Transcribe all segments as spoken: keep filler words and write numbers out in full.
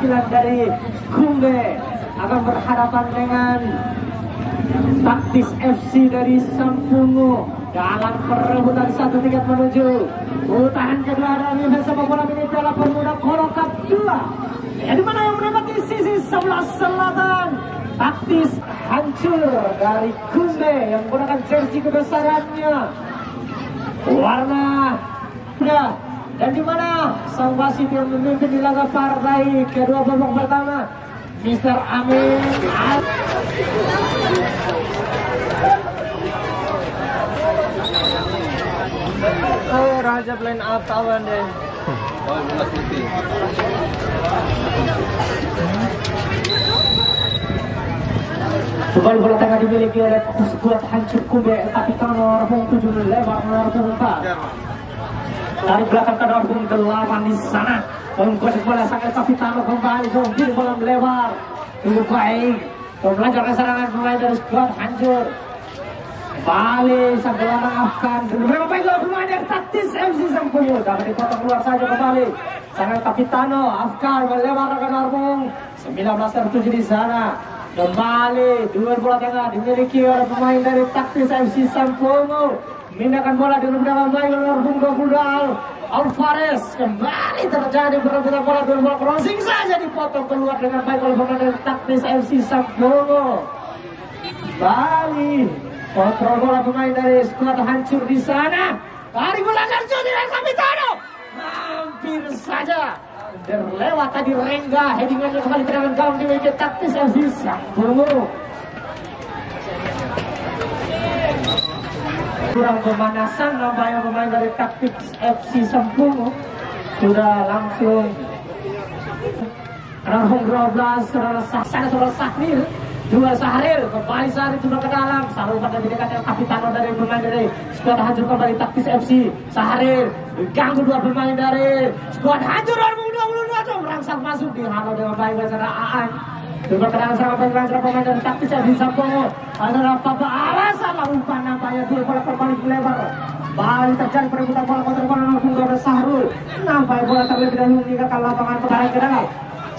sembilan dari Kumbe akan berhadapan dengan Taktis F C dari Sampungu dalam perebutan satu tiket menuju putaran kedua dari sepak bola mini Piala Pemuda Koro Cup dua. Ya, di mana yang menempati sisi sebelah selatan Taktis Hancur dari Kumbe yang menggunakan jersey kebesarannya warna merah. Dan di mana sang wasit yang memimpin di laga partai kedua babak pertama, Mister Amin. Oh, Raja line up tawan deh. Oh, bola putih. Kembali bola tengah dimiliki oleh skuad Hancur Kumbe, Kapiten nomor tujuh lebar nomor empat. Dari belakang ke nomor delapan di sana. Mengkuasai bola sangat Kapitano kembali mungkin bola melebar. Cukup baik. Melancarkan serangan pemain dari skuad Hancur. Kembali sang gelandang Afgan. Berapa baik bola pemain dari Taktis F C Sampungu. Dapat dipotong keluar saja kembali. Sangat Kapitano Afgan melebar ke nomor sembilan belas tertuju di sana. Kembali dua bola tengah dimiliki oleh pemain dari Taktis F C Sampungu. Memindahkan bola di beberapa baik oleh Bung Gofudal Alvarez. Kembali terjadi perebutan bola, dua bola crossing saja dipotong keluar dengan baik oleh pemain dari Taktis F C Sampungu. Kembali kontrol bola pemain dari skuad Hancur di sana. Dari bola Hancur dengan Kapitano. Hampir saja terlewat tadi Rengga, headingannya kembali tendangan gawang dimiliki Taktis F C Sampungu. Kurang pemanasan nampaknya pemain dari Taktis F C Sampungu sudah langsung Rahung dua belas saudara Sahsan saudara Sahril dua Sahril kembali Sahril sudah ke dalam selalu pada didekatkan Kapitano dari pemain dari skuad Hancur kembali Taktis F C Sahril diganggu dua pemain dari skuad Hancur dua ribu dua puluh dua merangsang masuk di halau dengan baik bersama Aan. Coba kenal sama pemain-pemain dari Taktis F C Sampungu. Adalah Papa alasan umpan nampaknya dua bola terbalik lebar. Bali terjadi perebutan bola kontra bola langsung dari Sahrul. Nampaknya bola terlebih dahulu meninggalkan lapangan pertahanan ke dalam.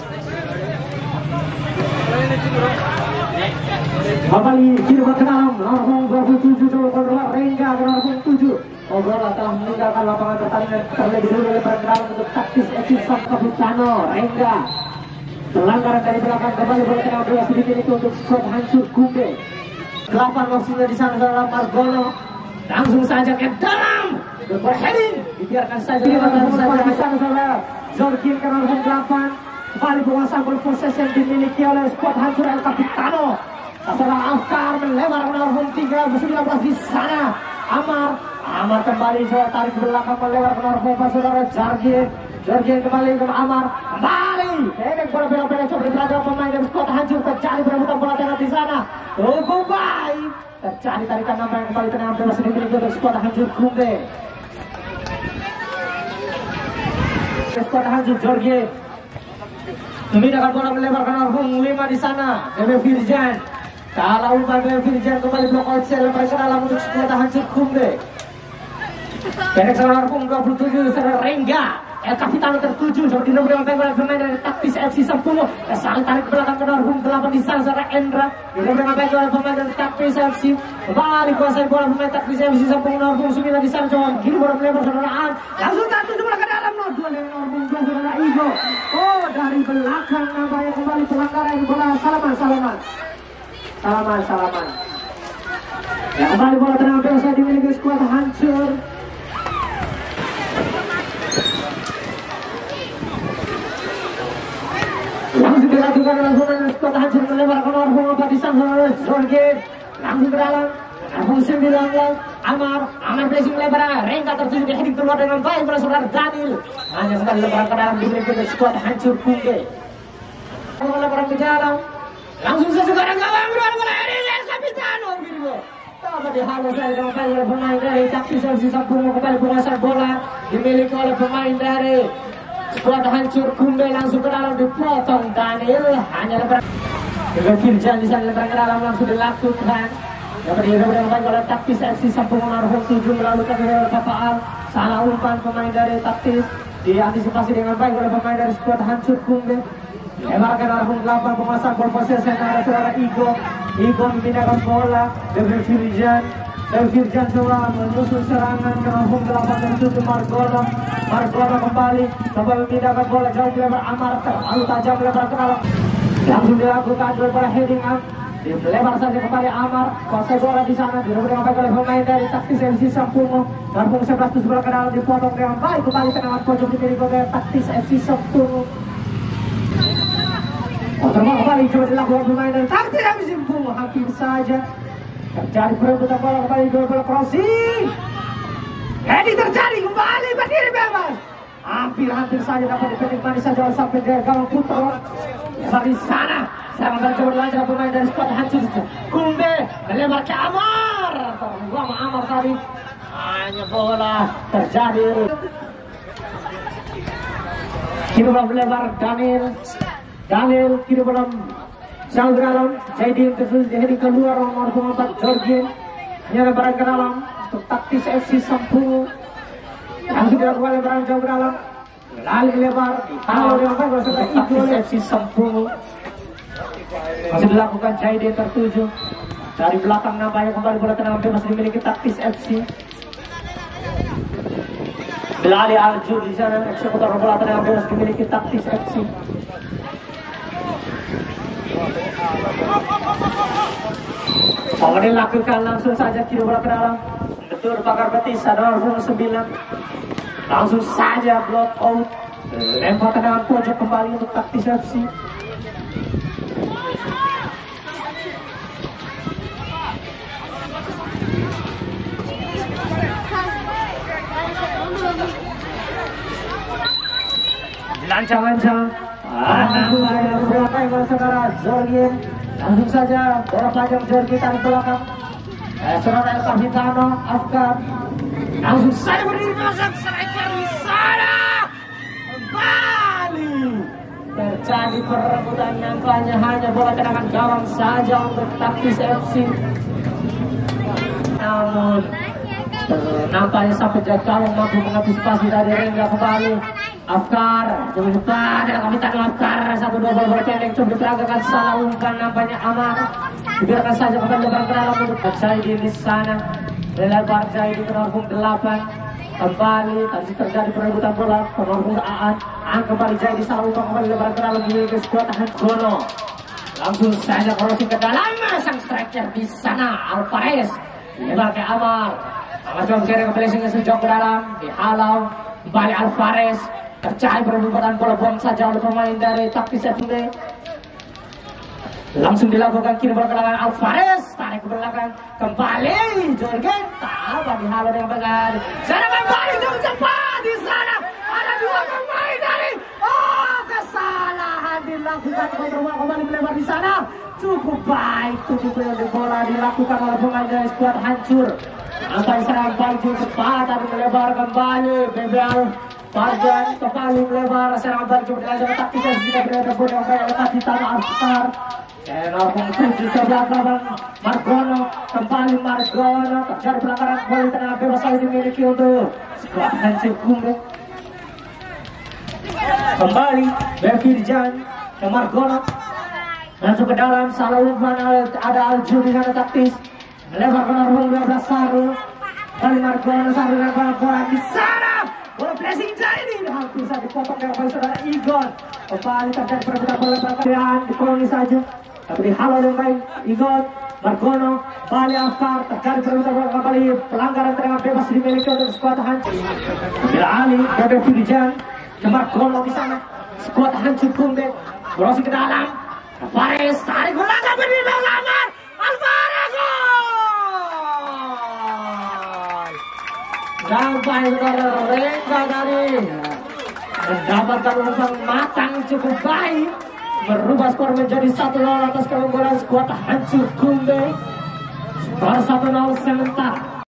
Kembali kiri ke dalam langsung dua puluh tujuh coba Rengga ke langsung tujuh. Bola telah meninggalkan lapangan pertandingan terlebih dahulu lebar ke dalam untuk Taktis F C Sampungu. Rengga pelanggaran dari belakang kembali bola tengah bola sedikit itu untuk skuad Hancur Kumbe. Delapan maksudnya di sana dalam Margono langsung saja ke dalam berheading dibiarkan saja di sana di sana saudara Jorgin ke nomor delapan kembali penguasaan bola possession dimiliki oleh skuad Hancur El Capitano. Saudara Afkar melebar ke nomor tiga sembilan belas di sana Amar Amar kembali saudara tarik belakang melebar ke nomor empat saudara Jorgin Jorgin kembali ke Amar kembali pendek bola bela-bela coba berada pemain dari skuad Hancur terjadi perebutan bola tengah di sana cukup baik terjadi tarikan nama yang kembali tenang bebas dimiliki oleh skuad Hancur Kumbe. Skuad Hancur Jorgin memindahkan bola melebar ke nomor lima di sana Bebe Firjan. Kalau umpan Bebe Firjan kembali blok outside mereka dalam untuk skuad Hancur Kumbe. Pendek saudara dua puluh tujuh saudara Rengga El Capitano tertuju seperti nomor yang pemain pemain dari Taktis F C Sampungu. Saling tarik ke belakang ke nomor delapan di sana saudara Endra. Nomor yang pemain pemain dari Taktis F C kembali kuasai bola pemain Taktis F C Sampungu nomor sembilan di sana coba kiri bola melebar saudara An langsung tertuju bola ke dalam nomor dua dari nomor dua saudara Igo. Oh dari belakang nampaknya kembali pelanggaran bola salaman salaman salaman salaman. Ya kembali bola tenang biasa dimiliki skuad Hancur. Langsung dilakukan langsung skuad Hancur melebar ke nomor empat di sana Jorgin langsung ke dalam langsung sembilan belas Amar Amar blessing melebar Rengga tertuju di heading keluar dengan baik oleh saudara Daniel hanya sekali lebaran ke dalam dimiliki oleh skuad Hancur Kumbe. Lebaran ke dalam langsung sesuka dengan gawang dua bola heading El Capitano gitu. Dapat dihalau saya dengan baik oleh pemain dari Taktis F C Sampungu kembali penguasaan bola dimiliki oleh pemain dari skuad Hancur Kumbe langsung ke dalam dipotong Daniel hanya lebar Bebe Firjan di sana lebar ke dalam langsung dilakukan dapat dihalau baik oleh Taktis F C Sampungu nomor tujuh melalui ke Bapak Al salah umpan pemain dari Taktis diantisipasi dengan baik oleh pemain dari skuad Hancur Kumbe. Lebarkan arah delapan pemasang ball possession ada saudara Igo. Igo memindahkan bola dari Firjan. Dari Firjan coba menyusun serangan ke arah delapan dan tutup Margono. Margono kembali coba memindahkan bola jauh lebar Amar terlalu tajam lebar ke arah. Langsung dilakukan daripada heading up. Lebar saja kembali Amar. Kuasai bola di sana direbut dengan baik oleh pemain dari taktis F C Sampungo. Langsung sebelas tujuh bola ke dalam dipotong dengan baik kembali tendangan pojok dimiliki oleh taktis F C Sampungo. Terbang kembali coba dilakukan pemain dari taktis F C Sampungo. Hampir saja terjadi perebutan bola kembali dua bola crossing. Heading terjadi kembali berdiri bebas. Hampir-hampir saja dapat dipenikmati saja sampai ke gawang Putra. Dari sana serangan dan coba dilancarkan pemain dari skuad hancur. Kumbe melebar ke Amar. Terbuang Amar tadi. Hanya bola terjadi. Kini bola melebar Daniel. Daniel kini bola jauh ke dalam. Jadi terus dari keluar nomor empat Jorgin. Ini lebaran ke dalam untuk taktis F C Sampungo. Langsung dilakukan lebaran jauh ke dalam. Lalu lebar kalau yang bagus sudah itu F C Sampungo. Masih dilakukan Jaidin tertuju dari belakang nampaknya kembali bola tendangan bebas dimiliki taktis F C. Belali Aljur di sana eksekutor bola tendangan bebas dimiliki taktis F C. Mau dilakukan langsung saja kiri bola ke dalam. Betul bakar betis ada nomor sembilan. Langsung saja block out. Lempar tendangan pojok kembali untuk taktis F C. Lancang-lancang. Langsung saja beberapa yang saudara Jorgin. Langsung saja bola panjang Jorgin tarik belakang. Eh, saudara El Capitano Afgan. Langsung saja berdiri masuk striker di sana. Kembali terjadi perebutan nampaknya hanya bola tendangan gawang saja untuk taktis F C. Namun nampaknya sampai gawang mampu mengantisipasi dari Rengga kembali. Afkar, coba depan ada Kapitan Afkar satu dua bola bola pendek coba diperagakan salah umpan nampaknya Amar. Dibiarkan saja kembali lebar ke dalam untuk Jaidi di sana. Lebar Jaidi ke nomor delapan. Kembali tadi terjadi perebutan bola ke nomor Aan. Aan kembali Jaidi salah umpan kembali lebar ke dalam di skuad Gono. Langsung saja crossing ke dalam sang striker di sana Alvarez. Lebar ke Amar. Amar coba mencari kembali sejauh ke dalam dihalau kembali Alvarez. Tercari perebutan bola buang saja oleh pemain dari taktis F C. Langsung dilakukan kiri bola ke belakang Alvarez, tarik ke belakang kembali Jorgen, tak dihalau dengan baik. Sana kembali jauh cepat di sana ada dua pemain dari oh kesalahan dilakukan kontrol kembali melebar di sana cukup baik cukup baik bola dilakukan oleh pemain dari skuad hancur. Sampai serangan baju cepat tapi melebar kembali B B L. Bagian kembali melebar serangan balik coba dilanjutkan taktis yang sudah berada bola yang baik oleh Kapitano Afkar. Nomor tujuh sebelah belakang Margono kembali Margono terjadi pelanggaran kembali tendangan bebas kali dimiliki untuk skuad hancur Kumbe. Kembali Befirjan ke Margono langsung ke dalam salah umpan ada Aljur di sana taktis melebar ke nomor dua belas Saru kali Margono Saru lempar bola di sana. Bola pressing Jaidi hampir saja dipotong dengan kembali saudara Igon. Kembali terjadi perebutan bola belakang dikoloni saja. Tapi dihalau dengan baik Igon, Margono, kembali Afkar terjadi perebutan bola kembali pelanggaran tendangan bebas dimiliki oleh skuad hancur. Bila Ali, Bebe Firjan, ke Margono di sana. Skuad hancur Kumbe, crossing ke dalam. Alvarez tarik bola berdiri Lamar. Alvarez sampai Rengga dari mendapatkan umpan matang cukup baik merubah skor menjadi satu nol atas keunggulan skuad hancur Kumbe. Skor satu nol sementara.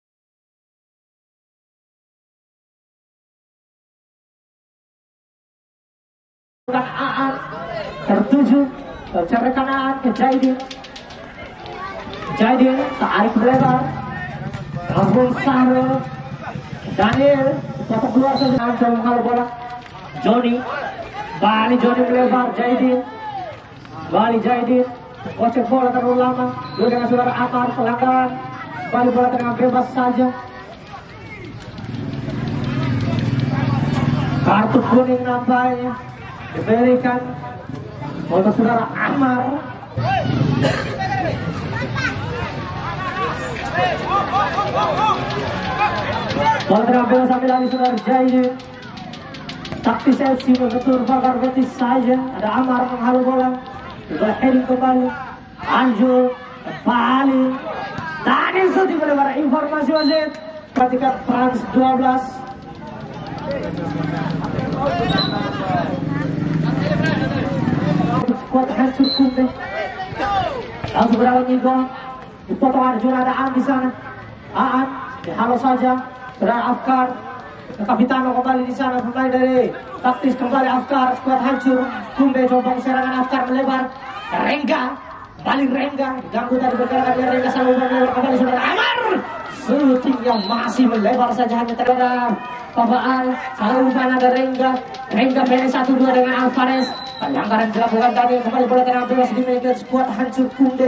Aan tertuju tercerekan Aan ke Jaidi. Jaidi tarik lebar langsung Saru Daniel potong keluar saja menghalo bola Joni Bali Joni melebar Jaidin. Bali Jaidin. Kocek bola terlalu lama. Dua dengan saudara Amar pelanggaran. Bali bola dengan bebas saja. Kartu kuning nampaknya diberikan untuk saudara Amar. Bola terambil sambil lagi saudara Jaidin. Taktis F C betul bakar betis saja. Ada Amar menghalau bola. Bola heading kembali. Anjul kembali. Tadi sudah melebar informasi wasit. Perhatikan Frans dua belas. Skuad hancur kumbe. Langsung berlawan gol. Dipotong Arjun, ada Aan di sana. Aan dihalau saja. Saudara Afkar. Kapitano kembali di sana, kembali dari taktis kembali Afkar. Skuad hancur kumbe, coba serangan Afkar melebar. Rengga, balik Rengga. Diganggu tadi bergerak dari Rengga selalu melebar kembali saudara Amar. Shootingnya masih melebar saja hanya terhadap Pabaan. Selalu mana ada Rengga. Rengga pilih satu dua dengan Alvarez. Pelanggaran dilakukan tadi, kembali bola tenang bebas dimiliki skuad hancur kumbe.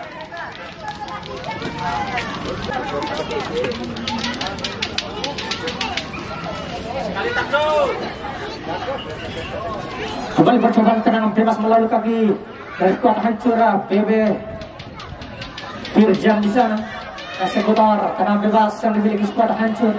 Kembali percobaan tendangan bebas melalui kaki dari skuad hancur B B Firjan di sana. Eksekutor tendangan bebas yang dimiliki skuad hancur.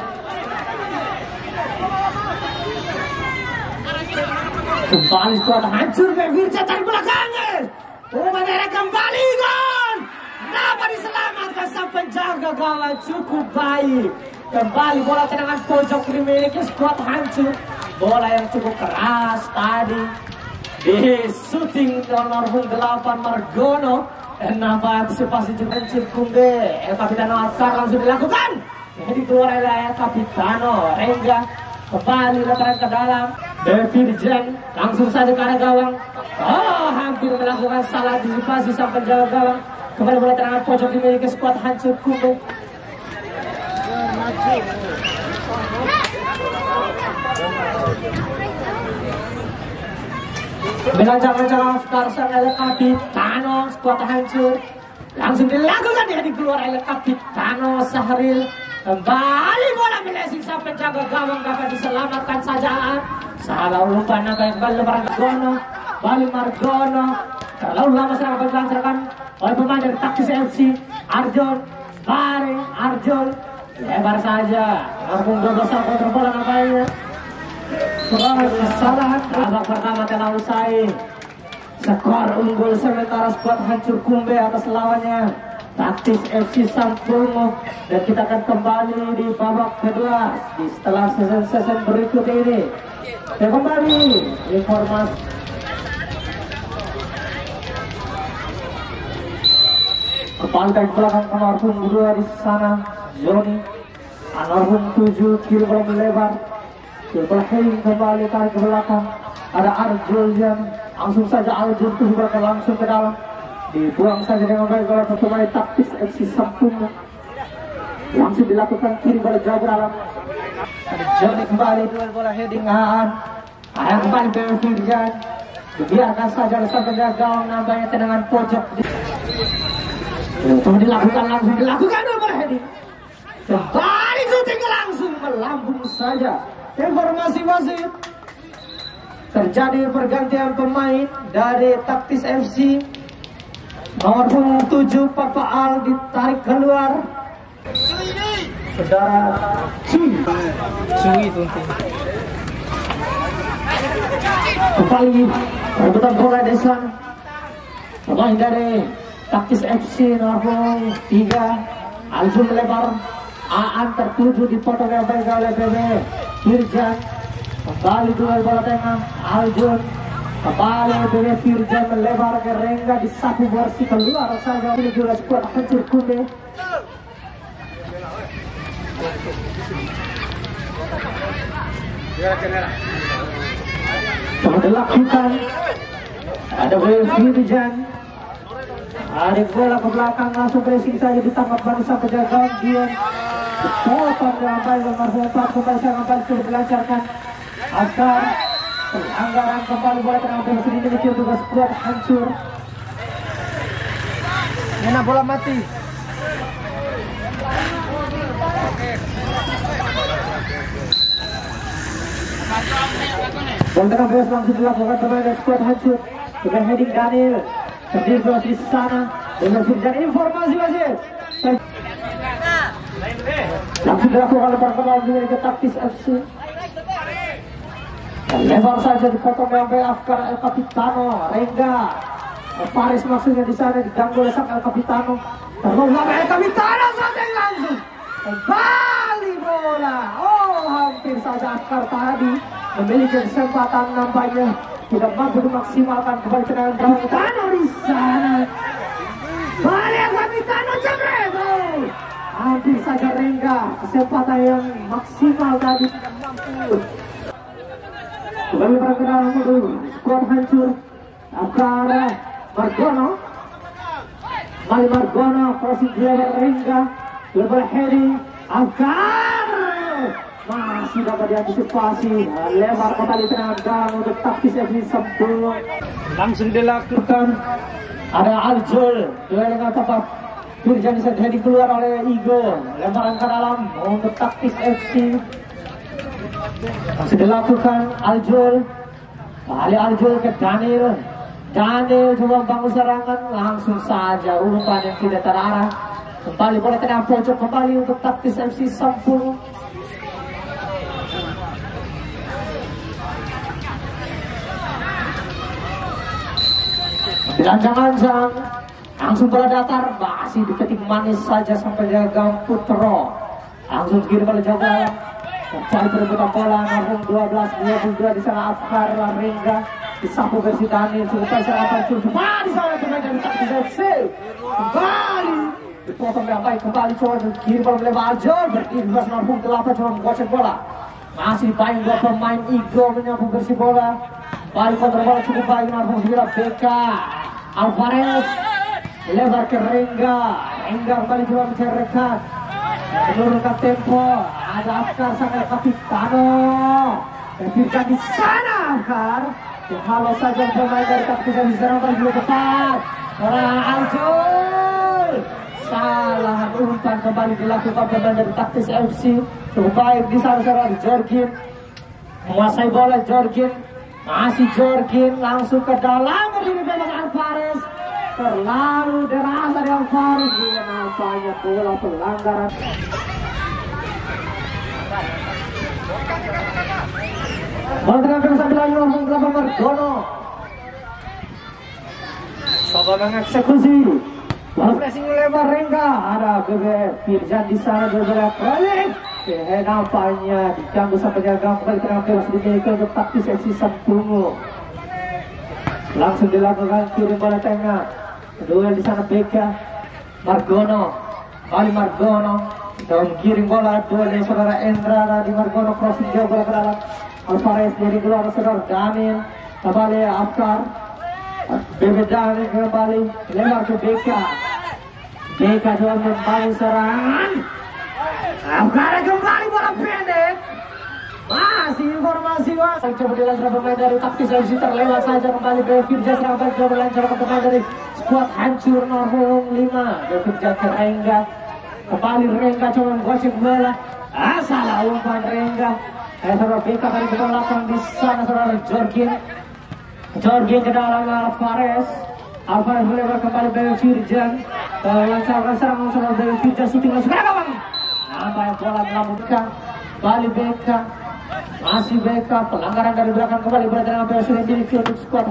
Kembali skuad hancur B B Firjan dari belakangnya. Rumah daerah kembali gol. Kenapa diselamatkan sang penjaga gawang cukup baik. Kembali bola tendangan pojok dimiliki skuad hancur. Bola yang cukup keras tadi di shooting nomor delapan Margono. Dan nampak antisipasi juga hancur kumbe. El Capitano Afkar langsung dilakukan. Jadi keluar oleh El Capitano. Rengga kembali lebaran ke dalam. David Jen langsung saja ke arah gawang. Oh, hampir melakukan salah antisipasi sang penjaga gawang. Kembali bola tendangan pojok dimiliki skuad hancur kumbe. Belanjang-belanjang Afkar sang El Capitano, skuad hancur. Langsung dilakukan, dia keluar El Capitano Sahril. Kembali bola melesing sampai penjaga gawang dapat diselamatkan saja. Salah lupa naga yang kembali lebaran Margono. Bali Margono. Terlalu lama serangan dilancarkan oleh pemain dari taktis F C. Arjun, Bari, Arjun. Lebar saja. Margono dua belas kontra bola nampaknya. Kesalahan babak pertama telah usai. Skor unggul sementara skuad hancur kumbe atas lawannya taktis F C Sampurno. Dan kita akan kembali di babak kedua di setelah season-season berikut ini. Dan kembali informasi kembali ke belakang Anarhum dua di sana. Joni Anarhum tujuh kiri bola melebar. Bola heading kembali tarik ke belakang. Ada Arjun, langsung saja Arjun tujuh bola langsung ke dalam. Dibuang saja dengan baik oleh pemain taktis F C Sampurno. Langsung dilakukan kiri bola jauh ke dalam. Ada Joni kembali duel bola heading Aan. Ada kembali Bebe Firjan. Dibiarkan saja sang penjaga gawang nampaknya tendangan pojok. Itu dilakukan langsung dilakukan duel bola heading. Kembali syuting langsung melambung saja. Informasi wasit. Terjadi pergantian pemain dari taktis F C. Nomor tujuh Papa Al ditarik keluar. Saudara Cui Cui Tunti. Kembali rebutan bola di sana. Pemain dari taktis F C nomor tiga Aljun melebar. Aan tertuju dipotong yang baik oleh Bebe Firjan. Kembali duel bola tengah Aljun. Kembali Bebe Firjan melebar ke Rengga di sapu bersih keluar saja. Ini juga skuad hancur kumbe. Coba dilakukan. Ada Bebe Firjan. Ada bola ke belakang langsung pressing saja ditangkap barisan penjaga Dion. Potong dengan baik nomor empat kembali serangan balik sudah dilancarkan. Afkar Pelanggaran kembali bola terambil sini dimiliki untuk skuad hancur. Mana bola mati. Bola terambil langsung dilakukan pemain skuad hancur dengan heading Daniel. Terdiri di sana dengan Firjan informasi wasit. Langsung dilakukan oleh perkembangan dari taktis F C. Lebar saja dipotong sampai Afkar El Capitano, Rengga, Faris maksudnya di sana diganggu oleh sang El Capitano. Terus sampai El Capitano saja langsung kembali bola. Oh, hampir saja Afkar tadi memiliki kesempatan nampaknya tidak mampu dimaksimalkan kembali tendangan El Capitano di sana. Balik El Capitano jebret. Hampir saja Rengga kesempatan yang maksimal tadi tidak mampu. Kembali perkenaan untuk skuad hancur. Afkar Margono, Mali Margono, crossing lebar Rengga, lebar heading Afkar masih dapat diantisipasi. Lebar kembali tendangan dalam untuk taktis F C Sampurno. Langsung dilakukan. Ada Aljul duel dengan tepat. Firjan bisa heading keluar oleh Igo. Lemparan ke dalam untuk taktis F C. Masih dilakukan Aljul. Kali Aljul ke Daniel. Daniel coba bangun serangan, langsung saja umpan yang tidak terarah. Kembali bola tengah pojok kembali untuk taktis F C Sampurno. Dilancang-lancang, langsung bola datar, masih diketik manis saja sampai gagang Putro. Langsung kiri bola jauh dalam. Kembali perebutan bola nomor dua belas dua puluh dua di sana Afkar Rengga disapu versi Daniel cukup serangan cuma di sana pemain dari taktis F C kembali dipotong dengan baik kembali coba kiri bola melebar Aljol berdiri dua nomor delapan coba menggocek bola masih dipain dua pemain Igo menyapu versi bola balik kontrol bola cukup baik nomor sembilan B K Alvarez lebar ke Rengga Rengga kembali coba mencari rekan menurunkan tempo. Ada Afkar sang El Capitano. Firjan di sana Afkar. Halo saja pemain dari taktis yang diserang juga tepat. Orang Aljul. Salah umpan kembali dilakukan pemain dari taktis F C. Cukup baik di sana seorang Jorgin. Menguasai bola Jorgin. Masih Jorgin langsung ke dalam berdiri belakang Alvarez. Terlalu deras dari Alvarez. Dia nampaknya bola pelanggaran. Bola terakhir sambil lagi langsung ke lapangan Margono. Coba mengeksekusi. Bola pressing lebar Rengga. Ada B B Firjan di sana berbeda proyek. Eh nampaknya diganggu sampai gagang kembali terakhir masih dimiliki untuk taktis F C Sampurno. Langsung dilakukan kirim bola tengah. Duel di sana B K Margono. Kali Margono. Dalam giring bola duel dari saudara Endra tadi Margono crossing jauh bola ke dalam. Alvarez dari keluar saudara Daniel kembali Afkar B B Daniel kembali lebar ke B K B K coba membangun serangan Afkar kembali bola pendek masih informasi was coba dilancar pemain dari taktis F C terlewat saja kembali ke Firjan serangan coba dilancar ke pemain dari skuad hancur nomor lima Firjan ke Rengga kembali Rengga coba menggosip bola ah salah umpan Rengga. Eh, saudara B K tadi ke belakang di sana saudara Jorgin. Jorgin ke dalam Alvarez. Alvarez melebar kembali dari Firjan. Lancarkan serangan saudara dari Firjan shooting masuk ke bawah. Nampaknya bola melambungkan. Bali B K. Masih B K. Pelanggaran dari belakang kembali bola dengan B K sudah dimiliki untuk skuad.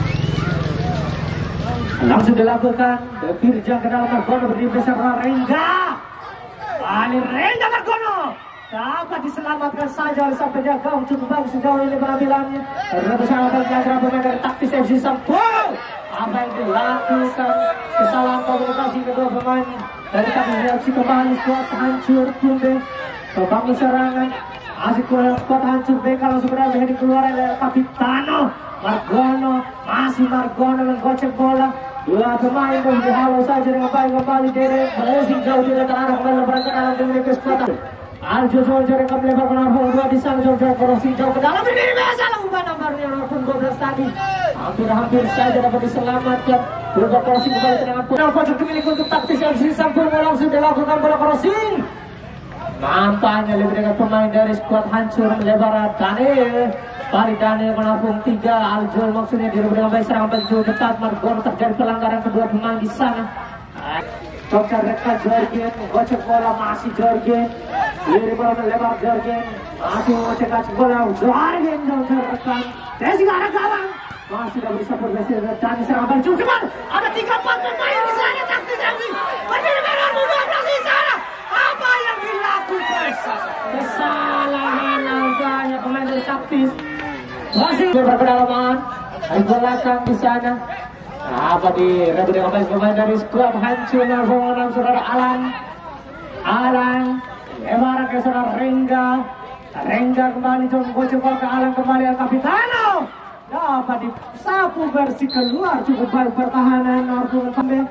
Langsung dilakukan. Firjan ke dalam Margono berdiri bersama Rengga. Bali Rengga Margono. Dapat diselamatkan saja oleh sang penjaga cukup bagus sejauh ini penampilannya. Karena bersama penjaga pemain dari taktis F C Sampurno. Apa yang dilakukan kesalahan komunikasi kedua pemain dari taktis F C kembali skuad hancur Tumbe. Kebangun serangan masih kurang skuad hancur B K langsung berada di keluar oleh Capitano. Margono masih Margono menggocek bola. Dua pemain berhalau saja dengan baik kembali dari Blessing jauh tidak terarah kembali lebaran ke dalam dengan skuad. Aljo Soldier yang melebar ke nomor dua di sana. Soldier crossing jauh ke dalam, ini biasa lakukan nomornya nomor dua belas tadi. Hampir-hampir saja dapat diselamatkan. Berubah crossing kembali tendangan putar pojok dimiliki untuk taktis yang Sampung langsung dilakukan bola crossing. Nampaknya lebih dengan pemain dari skuad hancur melebar Daniel. Pari Daniel menampung tiga. Aljol maksudnya dirubah dengan baik, serangan baju ketat. Margon terjadi pelanggaran kedua pemain di sana. Coba dekat Jorgen, gocek bola masih Jorgen. Kiri bola melebar Jorgen, masih gocek bola Jorgen dan tertekan. Dan juga ada gawang. Masih tidak bisa bergeser dan serangan baju. Cuman ada tiga empat pemain di sana taktis lagi. Benar-benar dua belas di sana. Apa yang dilakukan? Kesalahan nampaknya pemain dari taktis. Masih berkedalaman. Ada belakang di sana. Apa di rebut dengan baik pemain dari skuad hancur Narfongan saudara Alan. Alan lebaran ke saudara Rengga. Rengga kembali coba bocor bola ke Alan kembali Al Capitano. Dapat disapu bersih keluar, cukup baik pertahanan Narfongan.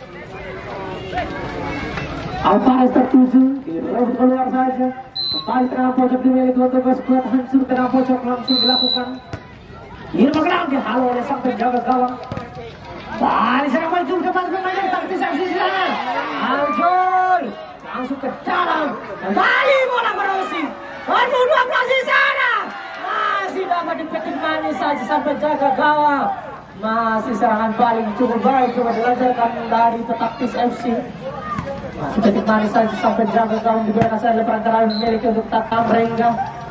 Alvarez tertuju, direbut keluar saja. Kembali tengah pojok dimiliki untuk skuad hancur, tengah pojok langsung dilakukan. Kiri bergerak dihalau oleh sang penjaga gawang. Balik serang maju depan pemain dari taktis F C sana. Aljol langsung ke dalam. Kembali bola crossing. Baru dua belas di sana. Masih dapat dipetik manis saja sampai jaga gawang. Masih serangan balik cukup baik, coba dilancarkan dari taktis F C. Masih petik manis saja sampai jaga gawang diberikan saya lebaran terakhir memiliki untuk Tatam Rengga.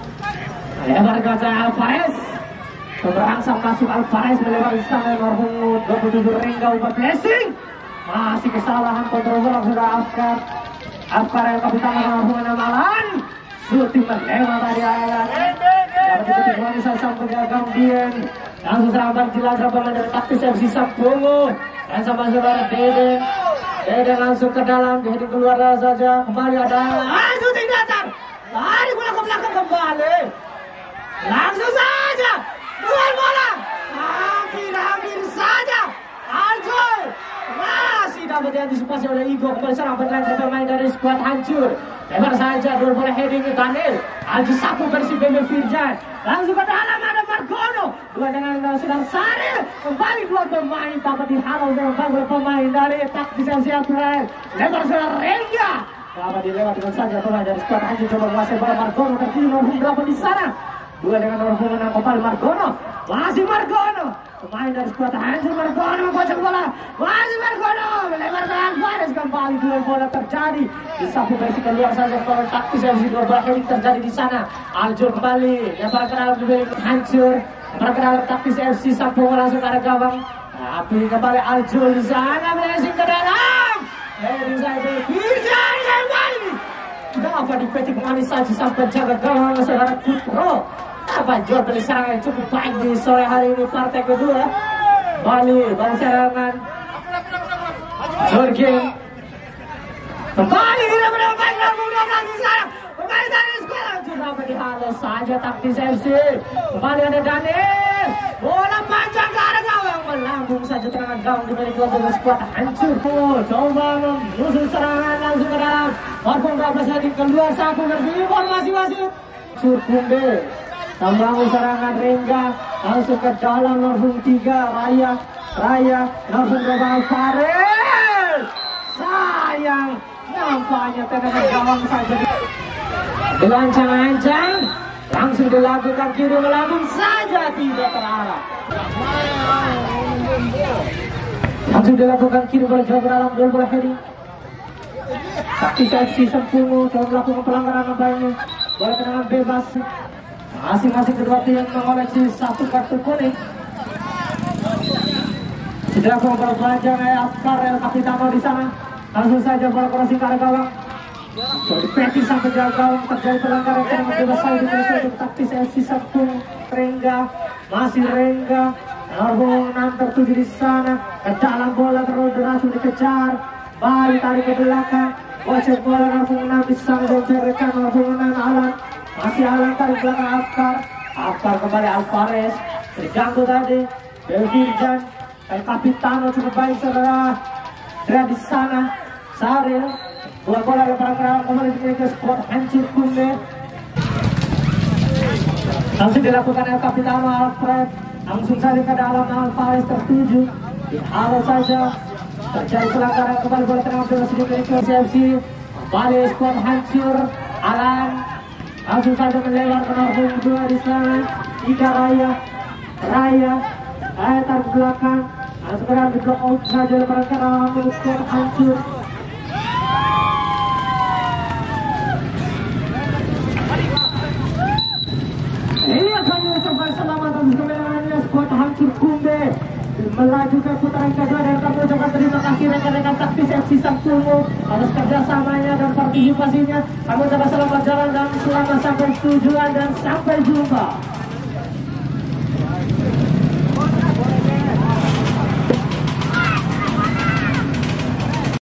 Lebar gajah Alvarez. Berangsang masuk Alvarez melebar di sana nomor dua puluh tujuh Rengga ubah blessing. Masih kesalahan kontrol bola sudah Afkar. Afkar yang kapitan nomor enam Alan. Shooting melewat dari Alan. Dapat dipetik manis sampai gagang Dian. Langsung serangan dilakukan pemain dari taktis F C Sampung. Dan sama saudara Deden. Deden langsung ke dalam, Deden keluar saja. Kembali ada ah, shooting datang. Lari bola ke belakang kembali. Langsung saja. Luar bola. Hampir-hampir saja. Aljol masih dapat diantisipasi oleh Igo. Kembali serang penyerangan pemain dari skuad hancur. Lebar saja, dua bola heading ke Daniel. Aljol sapu versi Bebe Firjan. Langsung ke dalam ada Margono. Dua dengan sedang Sari. Kembali dua pemain dapat dihalau dengan baik pemain dari taktis yang siap terakhir. Lebar sudah Rengga. Dapat dilewatkan saja pemain dari skuad hancur. Coba menguasai bola Margono terkini nomor berapa di sana. Dua dengan nomor punggung enam kembali Margono. Masih Margono. Pemain dari skuad hancur Margono menggocek bola. Masih Margono. Melebar ke Alvarez kembali. Dua bola terjadi. Disapu versi keluar saja pemain taktis yang dua bola heading terjadi di sana. Aljol kembali. Lebar ke dalam dibeli hancur. Lebar ke dalam taktis F C Sampung langsung ke arah gawang. Tapi kembali Aljol di sana blessing ke dalam. Heading saja. Firjan kembali. Dapat dipetik manis saja sampai jaga gawang saudara Putro. Dapat jual beli serangan cukup baik di sore hari ini partai kedua. Bali balik serangan Jorgen kembali tidak mendapat nomor dua belas di sana. Kembali dari sekolah sudah berdihalau saja taktis F C. Kembali ada Daniel. Bola panjang ke arah gawang melambung saja tendangan gawang dimiliki oleh skuad hancur. Coba menyusul serangan langsung ke dalam. Marfung dua belas lagi keluar satu dari informasi wasit. Surkumbe Tambangun serangan Rengga langsung ke dalam nomor tiga Raya Raya langsung ke Alvarez. Sayang nampaknya tendangan gawang saja dilancang-lancang langsung dilakukan kiri melambung saja tidak terarah. Langsung dilakukan kiri bola jauh ke dalam dua bola heading. Taktis F C Sampung telah melakukan pelanggaran nampaknya. Bola tendangan bebas. Masing-masing kedua tim mengoleksi satu kartu kuning. Sudah bola panjang Afkar El Capitano di sana. Langsung saja bola crossing ke arah gawang. Dipeti sampai jaga gawang terjadi pelanggaran tendangan bebas saya di taktis F C Sampung. Rengga masih Rengga. Nomor enam tertuju di sana. Ke dalam bola terus langsung dikejar. Balik tarik ke belakang. Bocor bola nomor enam di sana dan rekan nomor enam Alan. Masih Alan tarik belakang Afkar. Afkar kembali Alvarez. Terganggu tadi. Belvirjan. El Capitano cukup baik saudara. Dia di sana. Saril, bola-bola lemparan kembali ke skuad hancur Kumbe. Langsung dilakukan El Capitano Alfred, langsung saja ke dalam Alvarez tertuju. Dihalau saja, terjadi pelanggaran kembali bola tengah masih dimiliki C F C. Kembali skuad hancur, Alan langsung saja melewat ke nomor dua di sana. Tiga Raya, Raya, Raya tarik belakang, langsung ke dalam di blok out saja lemparan ke dalam skuad hancur. Iya kami ucapkan selamat atas kemenangannya skuad hancur Kumbe melaju ke putaran kedua, dan kami ucapkan terima kasih rekan-rekan taktis F C Sampulmo atas kerjasamanya dan partisipasinya. Kami ucapkan selamat jalan dan selamat sampai tujuan dan sampai jumpa.